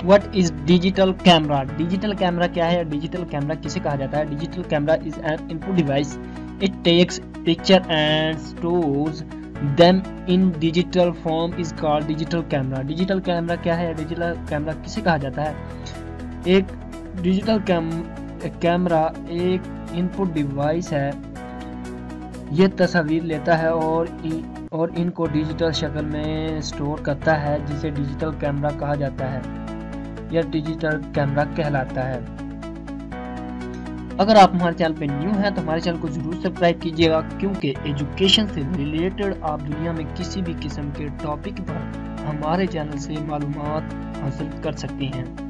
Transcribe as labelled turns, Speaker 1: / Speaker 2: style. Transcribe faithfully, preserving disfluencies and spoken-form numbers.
Speaker 1: What is digital camera? Digital camera क्या है? Digital camera किसे कहा जाता है? Digital camera is an input device, it takes picture and stores them in digital form is called digital camera. Digital camera क्या है? Digital camera किसे कहा जाता है? एक डिजिटल कैम कैमरा एक इनपुट डिवाइस है, ये तस्वीर लेता है और इ, और इनको डिजिटल शक्ल में स्टोर करता है, जिसे डिजिटल कैमरा कहा जाता है। यह डिजिटल कैमरा कहलाता है। अगर आप हमारे चैनल पे न्यू हैं तो हमारे चैनल को जरूर सब्सक्राइब कीजिएगा, क्योंकि एजुकेशन से रिलेटेड आप दुनिया में किसी भी किस्म के टॉपिक पर हमारे चैनल से मालूमात हासिल कर सकते हैं।